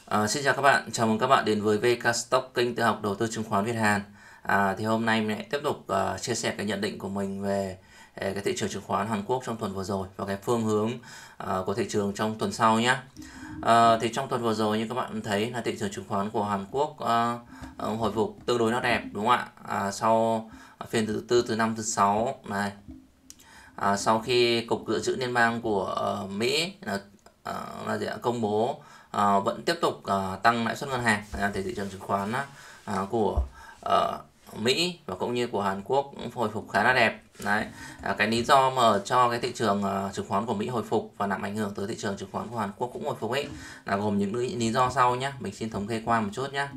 Xin chào các bạn, chào mừng các bạn đến với VK Stock, kênh tự học đầu tư chứng khoán Việt Hàn. Thì hôm nay mình lại tiếp tục chia sẻ cái nhận định của mình về cái thị trường chứng khoán Hàn Quốc trong tuần vừa rồi và cái phương hướng của thị trường trong tuần sau nhé. Thì trong tuần vừa rồi như các bạn thấy là thị trường chứng khoán của Hàn Quốc hồi phục tương đối nó đẹp, đúng không ạ? Sau phiên thứ tư, thứ năm, thứ sáu này, sau khi Cục Dự trữ Liên bang của Mỹ công bố vẫn tiếp tục tăng lãi suất ngân hàng, thì thị trường chứng khoán của Mỹ và cũng như của Hàn Quốc cũng hồi phục khá là đẹp. Đấy, cái lý do mà cho cái thị trường chứng khoán của Mỹ hồi phục và làm ảnh hưởng tới thị trường chứng khoán của Hàn Quốc cũng hồi phục ấy là gồm những lý do sau nhé. Mình xin thống kê qua một chút nhé.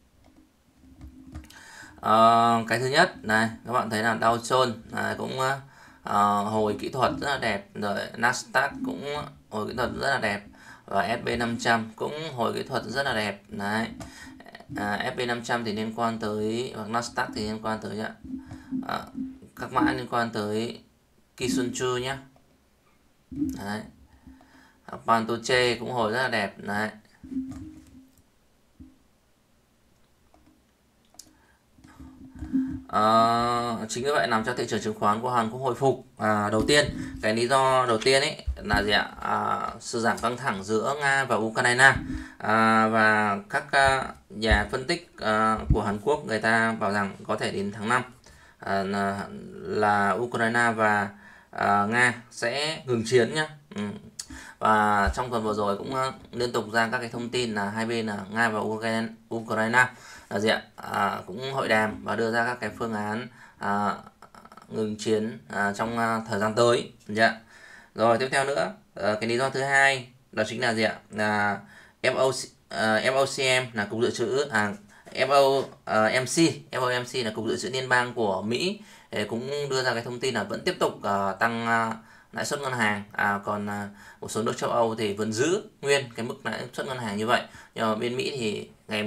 Cái thứ nhất này, các bạn thấy là Dow Jones cũng hồi kỹ thuật rất là đẹp, rồi Nasdaq cũng hồi kỹ thuật rất là đẹp, và S&P 500 cũng hồi kỹ thuật rất là đẹp. Đấy, S&P 500 thì liên quan tới, hoặc Nasdaq thì liên quan tới các mã liên quan tới Kisunchu nhé. Đấy, Pantoche cũng hồi rất là đẹp. Đấy, chính vì vậy làm cho thị trường chứng khoán của Hàn Quốc hồi phục. Đầu tiên, cái lý do đầu tiên ấy là gì ạ? Sự giảm căng thẳng giữa Nga và Ukraine. Và các nhà phân tích của Hàn Quốc người ta bảo rằng có thể đến tháng 5 là Ukraine và Nga sẽ ngừng chiến nhá. Và trong tuần vừa rồi cũng liên tục ra các cái thông tin là hai bên là Nga và Ukraine là gì ạ? Cũng hội đàm và đưa ra các cái phương án ngừng chiến trong thời gian tới. Dạ. Rồi tiếp theo nữa, cái lý do thứ hai đó chính là gì ạ? Là FOMC là cục dự trữ FOMC là cục dự trữ liên bang của Mỹ cũng đưa ra cái thông tin là vẫn tiếp tục tăng lãi suất ngân hàng, còn một số nước châu Âu thì vẫn giữ nguyên cái mức lãi suất ngân hàng như vậy. Nhưng mà bên Mỹ thì ngày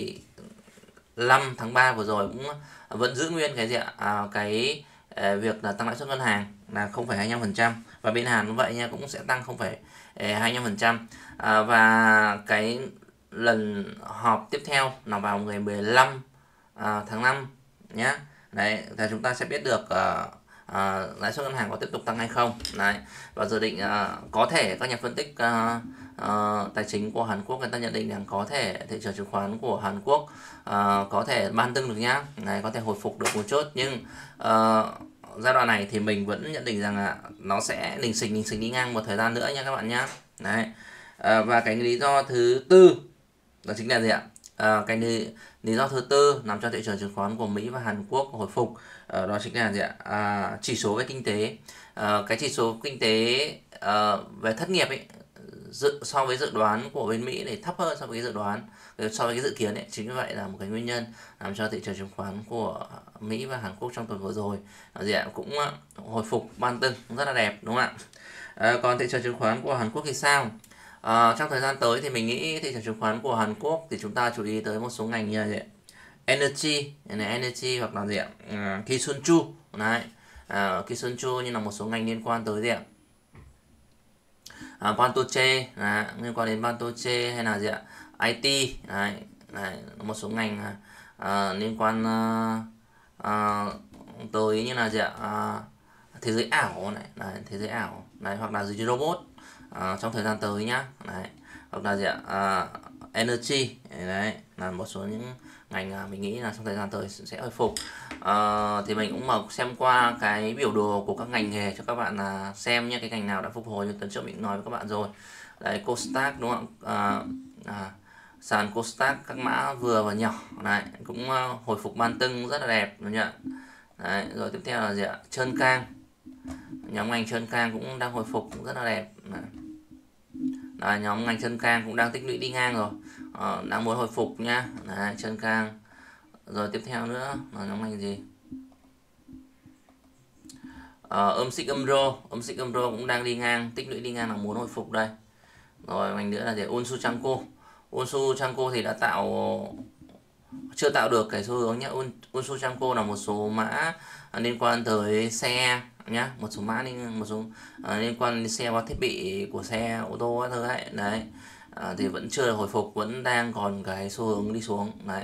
15 tháng 3 vừa rồi cũng vẫn giữ nguyên cái gì ạ? Cái việc là tăng lãi suất ngân hàng là 0,25%, và bên Hàn cũng vậy nha, cũng sẽ tăng 0,25%. Và cái lần họp tiếp theo là vào ngày 15 tháng 5 nhé. Đấy, thì chúng ta sẽ biết được lãi suất ngân hàng có tiếp tục tăng hay không. Đấy, và dự định có thể các nhà phân tích tài chính của Hàn Quốc người ta nhận định rằng có thể thị trường chứng khoán của Hàn Quốc có thể ban tưng được nhá, này có thể hồi phục được một chút, nhưng giai đoạn này thì mình vẫn nhận định rằng là nó sẽ lình xình đi ngang một thời gian nữa nha các bạn nhá. Đấy, và cái lý do thứ tư đó chính là gì ạ? Cái lý do thứ tư làm cho thị trường chứng khoán của Mỹ và Hàn Quốc hồi phục đó chính là gì ạ? Chỉ số về kinh tế. Cái chỉ số kinh tế về thất nghiệp ấy so với dự đoán của bên Mỹ thì thấp hơn so với cái dự đoán, so với cái dự kiến ấy. Chính vì vậy là một cái nguyên nhân làm cho thị trường chứng khoán của Mỹ và Hàn Quốc trong tuần vừa rồi gì ạ? Cũng hồi phục ban tưng rất là đẹp, đúng không ạ? Còn thị trường chứng khoán của Hàn Quốc thì sao? Trong thời gian tới thì mình nghĩ thị trường chứng khoán của Hàn Quốc thì chúng ta chú ý tới một số ngành như là gì? Energy hoặc là gì ạ? Kisunchu. Đấy, Kisunchu như là một số ngành liên quan tới gì ạ? Pantoche, liên quan đến Pantoche hay là gì ạ? IT. Đấy, một số ngành liên quan tới như là gì ạ? Thế giới ảo này, thế giới ảo này, hoặc là gì robot trong thời gian tới nhá. Đấy, hoặc là gì ạ? Energy. Đấy là một số những ngành mình nghĩ là trong thời gian tới sẽ hồi phục. Thì mình cũng mở xem qua cái biểu đồ của các ngành nghề cho các bạn xem nhé, cái ngành nào đã phục hồi như tuần trước mình nói với các bạn rồi. Đấy, Kosdaq đúng không ạ? Sàn Kosdaq các mã vừa và nhỏ này cũng hồi phục ban tưng rất là đẹp, đúng không ạ? Đấy, rồi tiếp theo là gì ạ? Trơn Cang, nhóm ngành Trơn Cang cũng đang hồi phục cũng rất là đẹp. Đấy, nhóm ngành Trơn Cang cũng đang tích lũy đi ngang rồi, đang muốn hồi phục nhá. Đấy, Trơn Cang. Rồi tiếp theo nữa là nhóm ngành gì? Xích Umro cũng đang đi ngang, tích lũy đi ngang là muốn hồi phục đây. Rồi ngành nữa là gì? Unsu Chanco thì đã chưa tạo được cái xu hướng nhé. Unsu Chanco là một số mã liên quan tới xe nhá, một số mã liên quan đến xe và thiết bị của xe ô tô các thứ ấy. Đấy, thì vẫn chưa hồi phục, vẫn đang còn cái xu hướng đi xuống đấy.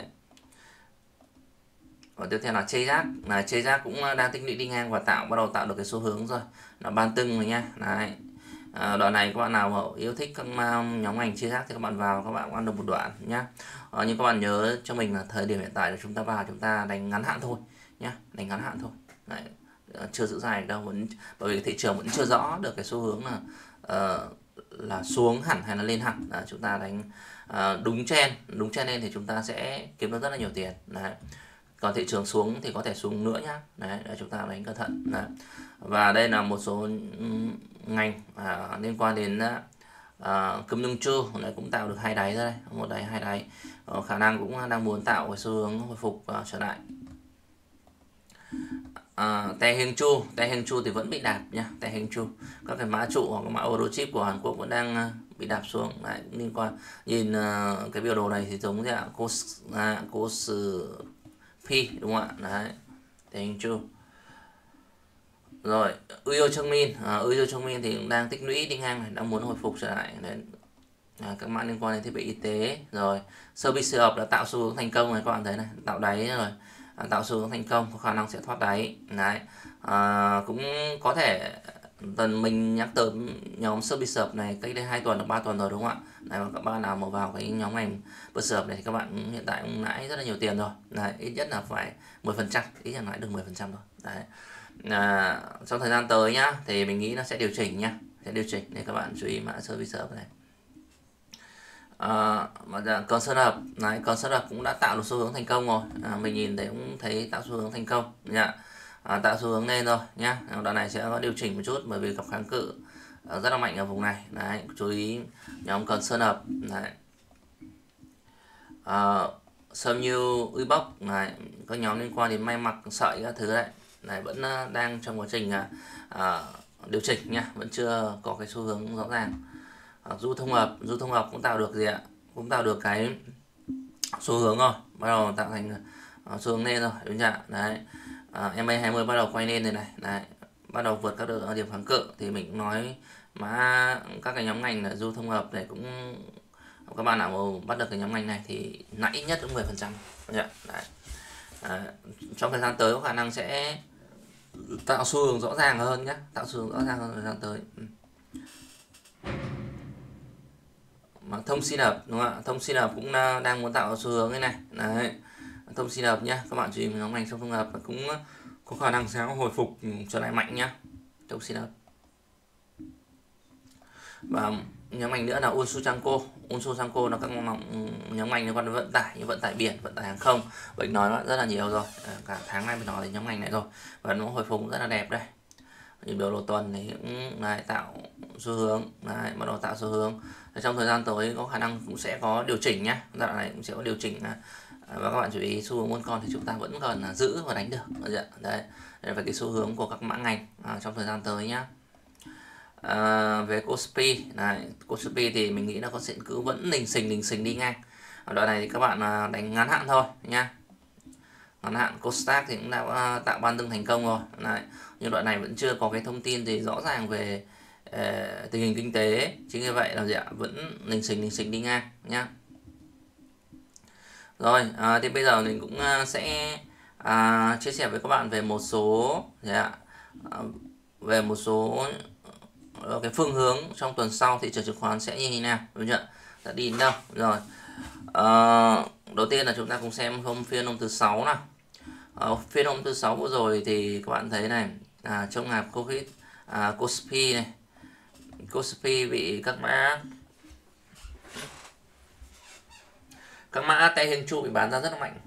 Và tiếp theo là chê rác cũng đang tích lũy đi ngang và bắt đầu tạo được cái xu hướng rồi, nó ban tưng rồi nhá. Đấy. Đoạn này các bạn nào mà yêu thích các nhóm ngành chê rác thì các bạn vào, các bạn ăn được một đoạn nhá. Nhưng các bạn nhớ cho mình là thời điểm hiện tại là chúng ta vào, chúng ta đánh ngắn hạn thôi nhá, đánh ngắn hạn thôi. Đấy. Chưa giữ dài đâu, bởi vì thị trường vẫn chưa rõ được cái xu hướng là xuống hẳn hay là lên hẳn. Chúng ta đánh đúng trend lên thì chúng ta sẽ kiếm được rất là nhiều tiền. Đấy. Còn thị trường xuống thì có thể xuống nữa nhá. Đấy, để chúng ta đánh cẩn thận. Đấy. Và đây là một số ngành liên quan đến Kim Nhung Chu này, cũng tạo được hai đáy ra đây, một đáy hai đáy, khả năng cũng đang muốn tạo cái xu hướng hồi phục trở lại. Tae Heng Chu thì vẫn bị đạp nhá. Tae Heng Chu, các cái mã trụ hoặc cái mã euro chip của Hàn Quốc vẫn đang bị đạp xuống. Đấy, liên quan nhìn cái biểu đồ này thì giống như là Kospi đúng không ạ? Đấy, Tae Heng Chu. Rồi Uyo Chung Min thì cũng đang tích lũy đi ngang này, đang muốn hồi phục trở lại. Đấy. Các mã liên quan đến thiết bị y tế. Rồi Service Up đã tạo xu hướng thành công này, các bạn thấy này, tạo đáy rồi, tạo xu hướng thành công, có khả năng sẽ thoát đáy. Đấy. Cũng có thể mình nhắc tới nhóm Service Up này cách đây 2 tuần hoặc 3 tuần rồi đúng không ạ? Đấy, và các bạn nào mà vào cái nhóm ngành Service Up này thì các bạn hiện tại cũng lãi rất là nhiều tiền rồi. Đấy, ít nhất là phải 10%, ít nhất là lãi được 10% rồi. Đấy. Trong thời gian tới nhá thì mình nghĩ nó sẽ điều chỉnh nhá, sẽ điều chỉnh để các bạn chú ý mã Service Up này. Concern Up cũng đã tạo được xu hướng thành công rồi. Mình nhìn thấy cũng thấy tạo xu hướng thành công nhá. Tạo xu hướng lên rồi nhá. Đoạn này sẽ có điều chỉnh một chút bởi vì gặp kháng cự rất là mạnh ở vùng này. Đấy, chú ý nhóm Concern Up này. Samyu Uibok này, các nhóm liên quan đến may mặc sợi các thứ đấy. Này vẫn đang trong quá trình điều chỉnh nha, vẫn chưa có cái xu hướng rõ ràng. Du thông hợp cũng tạo được gì ạ? Cũng tạo được cái xu hướng rồi, bắt đầu tạo thành xu hướng lên rồi, đúng chưa? Đấy. MA20 bắt đầu quay lên rồi này, đấy, bắt đầu vượt các điểm kháng cự thì mình cũng nói mà các cái nhóm ngành là du thông hợp này cũng, các bạn nào mà bắt được cái nhóm ngành này thì lãi ít nhất cũng 10%. Đấy. Trong thời gian tới có khả năng sẽ tạo xu hướng rõ ràng hơn nhé, tạo xu hướng rõ ràng hơn thời gian tới. Mà Thông Sin Up đúng không ạ? Thông Sin Up cũng đang muốn tạo xu hướng thế này. Đấy. Thông Sin Up nhé, các bạn chú ý nhóm ngành trong Thông Up cũng có khả năng sẽ hồi phục trở lại mạnh nhá. Thông Sin Up. Và nhóm ngành nữa là Unsu Chanco là các nhóm ngành liên quan đến vận tải như vận tải biển, vận tải hàng không. Mình nói rất là nhiều rồi, cả tháng nay mình nói đến nhóm ngành này rồi và nó hồi phục rất là đẹp đây. Nhìn biểu đồ tuần thì cũng này, tạo xu hướng, này, bắt đầu tạo xu hướng. Trong thời gian tới có khả năng cũng sẽ có điều chỉnh nhé, giai đoạn này cũng sẽ có điều chỉnh. Và các bạn chú ý xu hướng muôn con thì chúng ta vẫn còn giữ và đánh được. Đấy, đây là cái xu hướng của các mã ngành trong thời gian tới nhá. Về Kospi thì mình nghĩ là có sẽ cứ vẫn lình xình đi ngang. Ở đoạn này thì các bạn đánh ngắn hạn thôi nha. Ngắn hạn Kostak thì cũng đã tạo ban tương thành công rồi. Đấy. Nhưng đoạn này vẫn chưa có cái thông tin gì rõ ràng về tình hình kinh tế, chính vì vậy là gì ạ, vẫn lình xình đi ngang nhá. Rồi thì bây giờ mình cũng sẽ chia sẻ với các bạn về một số cái phương hướng trong tuần sau thị trường chứng khoán sẽ như thế nào, đúng chưa? Đã đi đến đâu rồi. Đầu tiên là chúng ta cùng xem phiên hôm thứ 6 nào. Phiên hôm thứ 6 vừa rồi thì các bạn thấy này, trong hạp Kospi này, Kospi bị các mã Tae Heng Chu bị bán ra rất là mạnh.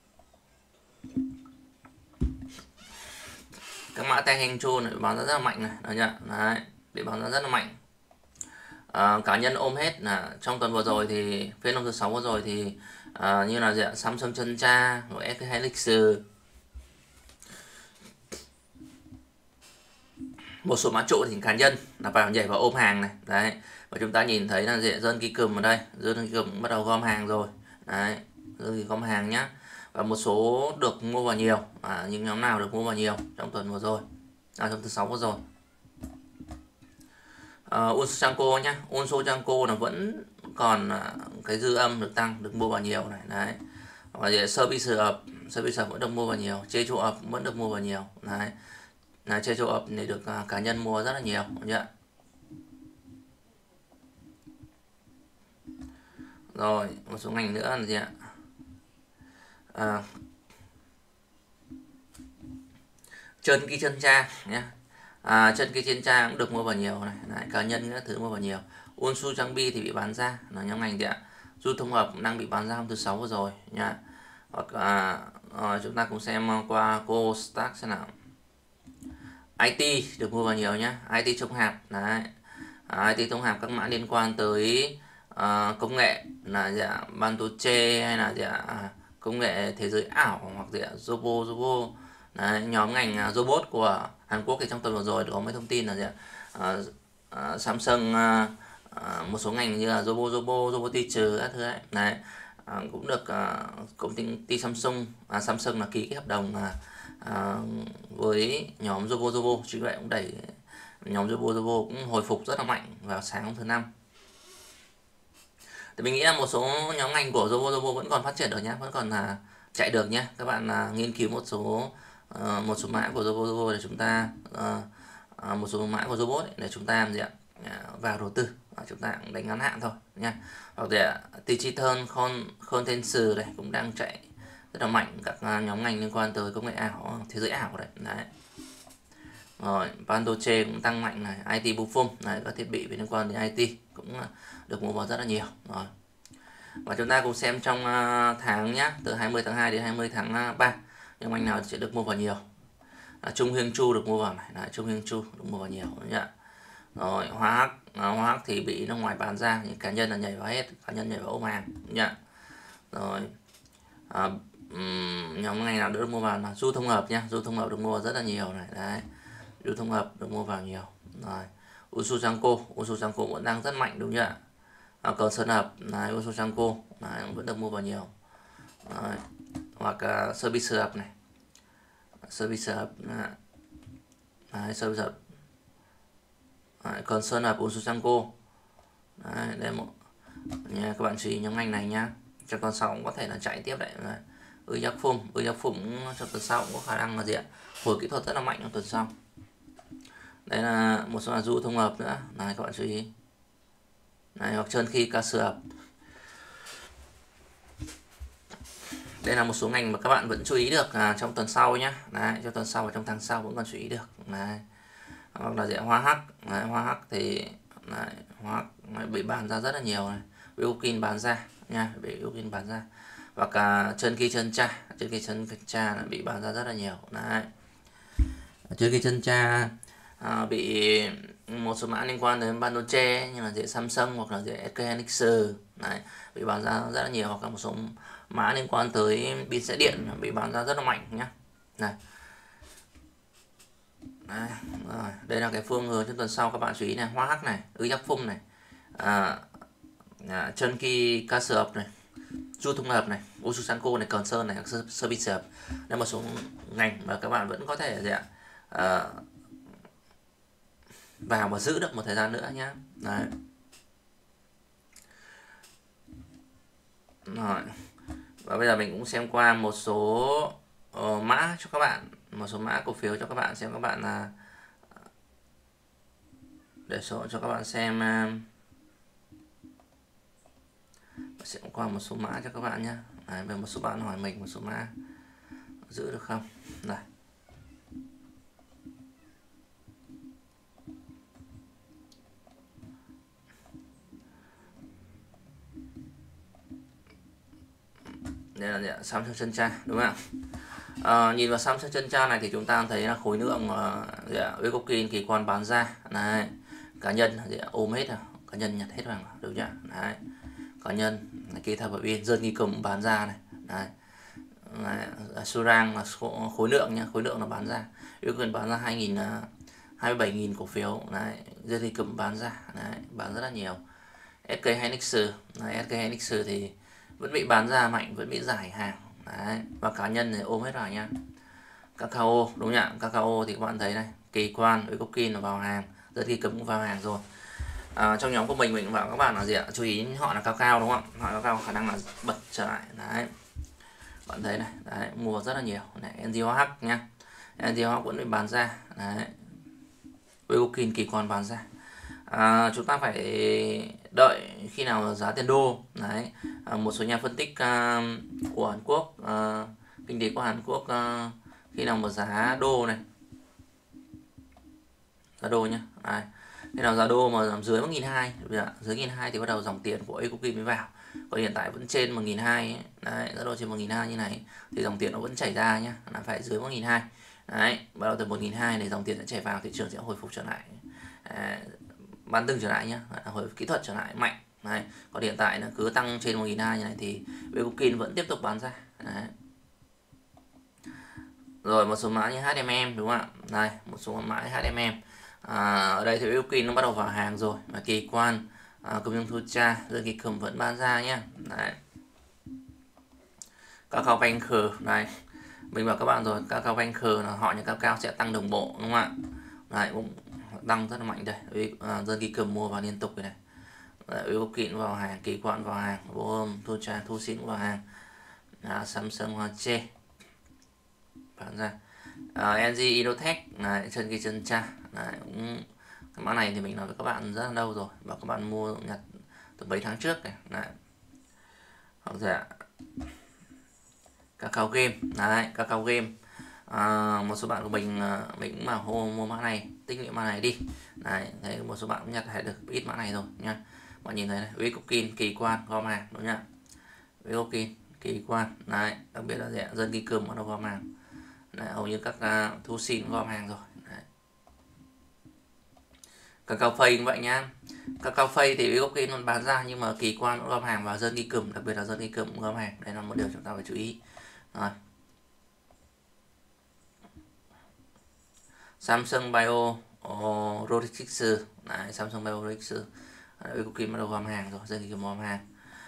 Các mã Tae Heng Chu này bị bán ra rất là mạnh này, được chưa? Đấy, bị bán ra rất là mạnh. Cá nhân ôm hết là trong tuần vừa rồi thì phiên hôm thứ 6 vừa rồi thì như là gì ạ, Samsung Chân Cha, SK Helix, một số mã trụ thì cá nhân là vào nhảy vào ôm hàng này. Đấy, và chúng ta nhìn thấy là Dân Kỳ Cùm ở đây, Dân Kỳ Cùm bắt đầu gom hàng rồi. Đấy, Dân Kỳ gom hàng nhá. Và một số được mua vào nhiều, những nhóm nào được mua vào nhiều trong tuần vừa rồi, trong thứ 6 vừa rồi. Unsu Chanco nhá, Unsu Chanco là vẫn vẫn còn cái dư âm được tăng, được mua vào nhiều này. Đấy. Hoặc là service up vẫn được mua vào nhiều, Jeju up vẫn được mua vào nhiều. Đấy. Jeju up này được cá nhân mua rất là nhiều nhá. Rồi, một số ngành nữa là gì ạ? Chân kỳ chân trang nhé. Chân kỳ chân trang cũng được mua vào nhiều này. Đấy, cá nhân các thứ mua vào nhiều. Unsu Changbi thì bị bán ra, là nhóm ngành gì ạ? Du thông hợp đang bị bán ra hôm thứ Sáu vừa rồi nha. Hoặc chúng ta cùng xem qua cô Stack xem nào. IT được mua vào nhiều nhá. IT chống hạp đấy. IT chống hạp các mã liên quan tới công nghệ là dạ Bantoche hay là dạ công nghệ thế giới ảo hoặc dạ Robo đấy, nhóm ngành robot của Hàn Quốc thì trong tuần vừa rồi có mấy thông tin là dạ Samsung một số ngành như là robot teacher các thứ đấy, đấy cũng được công ty Samsung là ký cái hợp đồng với nhóm Robo, chính vậy cũng đẩy nhóm Robo cũng hồi phục rất là mạnh vào sáng hôm thứ Năm. Thì mình nghĩ là một số nhóm ngành của Robo vẫn còn phát triển được nhé, vẫn còn chạy được nhé. Các bạn nghiên cứu một số mã của Robo để chúng ta một số mã của robot để chúng ta làm gì ạ? Vào đầu tư, chúng ta cũng đánh ngắn hạn thôi nha. Hoặc là digital content này cũng đang chạy rất là mạnh, các nhóm ngành liên quan tới công nghệ ảo, thế giới ảo đấy. Đấy. Rồi, Pandoche cũng tăng mạnh này, IT Buffon này, các thiết bị liên quan đến IT cũng được mua vào rất là nhiều. Rồi. Và chúng ta cùng xem trong tháng nhá, từ 20 tháng 2 đến 20 tháng 3 nhóm ngành nào sẽ được mua vào nhiều. Trung Hyung Chu được mua vào này, đấy, Trung Hyung Chu được mua vào nhiều nhá. Rồi, Hoa Hắc thì bị nước ngoài bán ra, những cá nhân là nhảy vào hết, cá nhân nhảy vào ôm hàng nhá. Rồi. Nhóm ngành nào được mua vào là Du thông hợp nhá, Du thông hợp được mua vào rất là nhiều này, đấy. Du thông hợp được mua vào nhiều. Rồi. Usu Sanko vẫn đang rất mạnh đúng chưa ạ? Còn Sơn hợp này, Usu Sanko này vẫn được mua vào nhiều. Rồi. Hoặc Service hợp này. Service hợp này, Service hợp. Còn Sơn hợp Usu Sanko. Đấy, đây một nha, các bạn chú ý nhóm ngành này nhá. Cho con sau cũng có thể là chạy tiếp đấy. Giác phum trong tuần sau cũng có khả năng là gì ạ? Hồi kỹ thuật rất là mạnh trong tuần sau. Đây là một số là Du thông hợp nữa. Này các bạn chú ý. Này, hoặc Trơn Khi Ca Sửa. Đây là một số ngành mà các bạn vẫn chú ý được trong tuần sau nhé. Đấy, trong tuần sau và trong tháng sau vẫn còn chú ý được. Đấy. Hoặc là Hoa Hắc. Đấy, Hoa Hắc thì Hoa Hắc bị bán ra rất là nhiều này. Biokin bán ra nha, bị Biokin bán ra. Và cả Trơn Cha bị bán ra rất là nhiều. Đấy. Trơn Cha bị một số mã liên quan đến Bandoche như là dễ Samsung hoặc là dễ SK Hynix đấy, bị bán ra rất là nhiều, hoặc là một số mã liên quan tới pin xe điện bị bán ra rất là mạnh nhá. Này. Đấy, rồi. Đây là cái phương hướng trong tuần sau, các bạn chú ý này, Hoa Hắc này, Giác Phum này, Trơn Ki Ca Sửa này, Du thông hợp này, Usu Sanko này, Còn Sơn này, Service hợp. Đây một số ngành mà các bạn vẫn có thể gì ạ? Vào và giữ được một thời gian nữa nhé. Đấy. Rồi. Và bây giờ mình cũng xem qua một số mã cho các bạn, một số mã cổ phiếu cho các bạn xem, các bạn là để số cho các bạn xem, sẽ qua một số mã cho các bạn nhé. Đấy, về một số bạn hỏi mình một số mã giữ được không. Này. Đây là Samsung chân cha đúng không ạ? Nhìn vào Samsung chân cha này thì chúng ta thấy là khối lượng Biokin kỳ quan bán ra này, cá nhân ôm hết, cá nhân nhặt hết vào đúng chưa? Đấy, cá nhân kỳ thập viên dân nghi cầm bán ra này, đấy. Surang là khối lượng nhá, khối lượng là bán ra, Biokin bán ra 27.000 cổ phiếu này, dân nghi cầm bán ra đấy, bán rất là nhiều. SK Hynix này, SK Hynix thì vẫn bị bán ra mạnh, vẫn bị giải hàng đấy, và cá nhân thì ôm hết vào nha. Kakao đúng nhỉ, Kakao thì các bạn thấy này, kỳ quan với Biokin là vào hàng, rất khi cấm cũng vào hàng rồi. Trong nhóm của mình bảo các bạn là gì ạ, chú ý họ là cao cao đúng không, họ cao cao khả năng là bật trở lại đấy, bạn thấy này đấy, mua rất là nhiều này. NGOH nhá, NGOH vẫn bị bán ra đấy, Wegokin kỳ quan bán ra. Chúng ta phải đợi khi nào giá tiền đô đấy. Một số nhà phân tích của Hàn Quốc, kinh tế của Hàn Quốc, khi nào một giá đô này, giá đô nhá đấy, khi nào giá đô mà dưới 1.200, dưới 1.200 thì bắt đầu dòng tiền của Wegokin mới vào. Còn hiện tại vẫn trên 1.200 đấy, giá đô trên 1.200 như này thì dòng tiền nó vẫn chảy ra nhá, là phải dưới 1.200 đấy, bắt đầu từ 1.200 thì dòng tiền sẽ chảy vào, thị trường sẽ hồi phục trở lại, bán từng trở lại nhá, hồi kỹ thuật trở lại mạnh đấy. Còn hiện tại là cứ tăng trên 1.200 như này thì Wegokin vẫn tiếp tục bán ra đấy. Rồi một số mã như HMM đúng không ạ, đây một số mã HMM, ở đây thì Wegokin nó bắt đầu vào hàng rồi, và kỳ quan, công nhân thu cha rồi kỳ cầm vẫn bán ra nhé đấy. Kakao Banker này, mình bảo các bạn rồi, Kakao Banker là họ như cao sẽ tăng đồng bộ đúng không ạ, đấy cũng tăng rất là mạnh đây. Dân kỳ cầm mua vào liên tục rồi này, Wegokin vào hàng, kỳ quan vào hàng, vô hôm thu cha thu xín vào hàng, Samsung Hoa Chê bán ra, NG Inotech này, chân kỳ chân cha này, cũng cái mã này thì mình nói với các bạn rất là lâu rồi, và các bạn mua nhặt từ mấy tháng trước này, này. Hoặc giả Kakao Game đấy, Kakao Game, một số bạn của mình cũng bảo mua mã này, tích lũy mã này đi đấy, thấy một số bạn cũng nhặt hay được ít mã này rồi nha. Bạn nhìn thấy này, Wegokin kỳ quan gom hàng đúng nhá, Wegokin kỳ quan đấy, đặc biệt là dân kỳ cơm nó gom hàng đấy, hầu như các thu xin gom hàng rồi đấy. Kakao Pay cũng vậy nhá, Kakao Pay thì Wegokin nó bán ra nhưng mà kỳ quan nó gom hàng, và dân kỳ cơm, đặc biệt là dân kỳ cơm gom hàng, đây là một điều chúng ta phải chú ý rồi. Samsung Bio Robotics này, Samsung Bio Robotics, Wegokin bắt đầu gom hàng rồi, dân kỳ cơm gom hàng.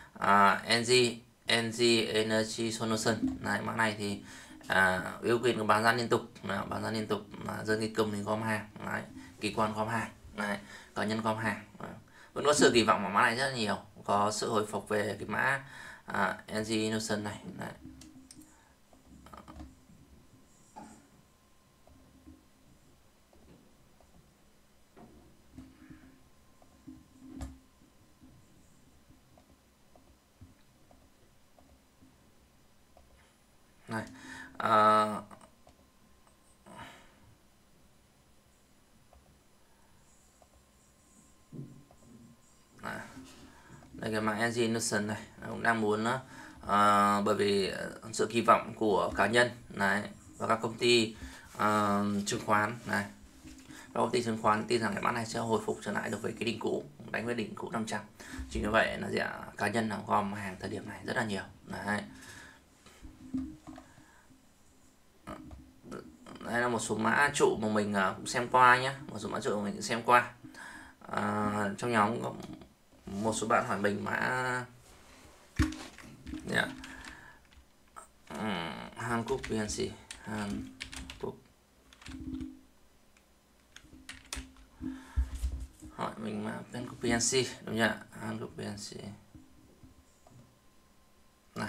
NG Energy Solution này, mã này thì Wegokin cũng bán ra liên tục, dân kỳ cơm thì gom hàng đấy, kỳ quan gom hàng này, cá nhân gom hàng. Vẫn có sự kỳ vọng vào mã này rất là nhiều, có sự hồi phục về cái mã NG Innovation này đấy. Này, đây cái mã NG Innovation này cũng đang muốn bởi vì sự kỳ vọng của cá nhân này và các công ty chứng khoán này, các công ty chứng khoán tin rằng cái mã này sẽ hồi phục trở lại được với cái đỉnh cũ, đánh với đỉnh cũ 500. Chính vì vậy là gì ạ, cá nhân là gom hàng thời điểm này rất là nhiều đấy. Đây là một số mã trụ mà mình cũng xem qua nhé, một số mã trụ mà mình cũng xem qua. Trong nhóm có một số bạn hỏi mình mã yeah. Hàn Quốc PNC, Hàn Quốc hỏi mình mã Hàn Quốc PNC đúng nhỉ, Hàn Quốc PNC này.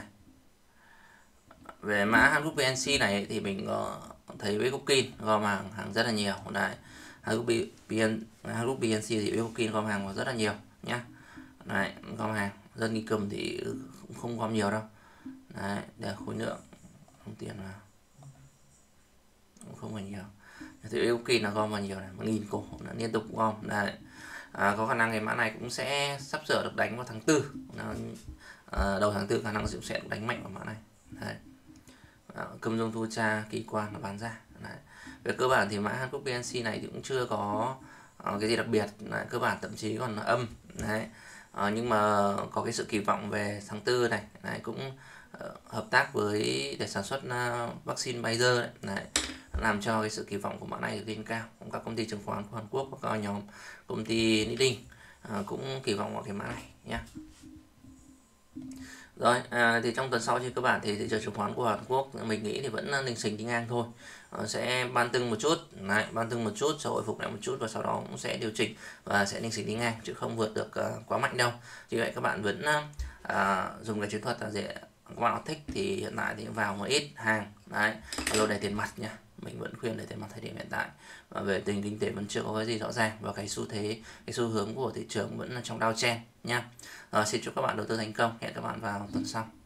Về mã Hàn Quốc PNC này thì mình có thấy Wegokin gom hàng rất là nhiều đấy. Hàn Quốc PNC thì Wegokin gom hàng rất là nhiều nhá. Đấy, gom hàng, dân đi cầm thì cũng không gom nhiều đâu. Đấy, để khối lượng không tiền vào cũng không phải nhiều. Thì Wegokin là gom vào nhiều này, 1.000 cổ là liên tục gom. Đấy. Có khả năng cái mã này cũng sẽ sắp sửa được đánh vào tháng 4. Đầu tháng 4 khả năng sẽ được đánh mạnh vào mã này. Đấy. Cầm dung thu cha kỳ quan nó bán ra. Đấy. Về cơ bản thì mã Hàn Quốc PNC này thì cũng chưa có cái gì đặc biệt. Đấy. Cơ bản thậm chí còn âm. Đấy. Nhưng mà có cái sự kỳ vọng về tháng 4 này. Đấy. Cũng hợp tác với để sản xuất vaccine Pfizer đấy. Đấy. Làm cho cái sự kỳ vọng của mã này lên cao. Các công ty chứng khoán của Hàn Quốc và các nhóm công ty Nidding cũng kỳ vọng vào cái mã này nhé. Rồi, thì trong tuần sau trên cơ bản thì thị trường chứng khoán của Hàn Quốc mình nghĩ thì vẫn lình xình đi ngang thôi. Sẽ ban tương một chút, đấy, ban tương một chút, sau hồi phục lại một chút và sau đó cũng sẽ điều chỉnh và sẽ lình xình đi ngang chứ không vượt được quá mạnh đâu. Vì vậy các bạn vẫn dùng cái chiến thuật là gì? Các bạn thích thì hiện tại thì vào một ít hàng, đấy, lô để tiền mặt nha. Mình vẫn khuyên để tiền mặt thời điểm hiện tại, và về tình kinh tế vẫn chưa có cái gì rõ ràng và cái xu thế, cái xu hướng của thị trường vẫn là trong downtrend nha. Xin chúc các bạn đầu tư thành công, hẹn các bạn vào tuần sau.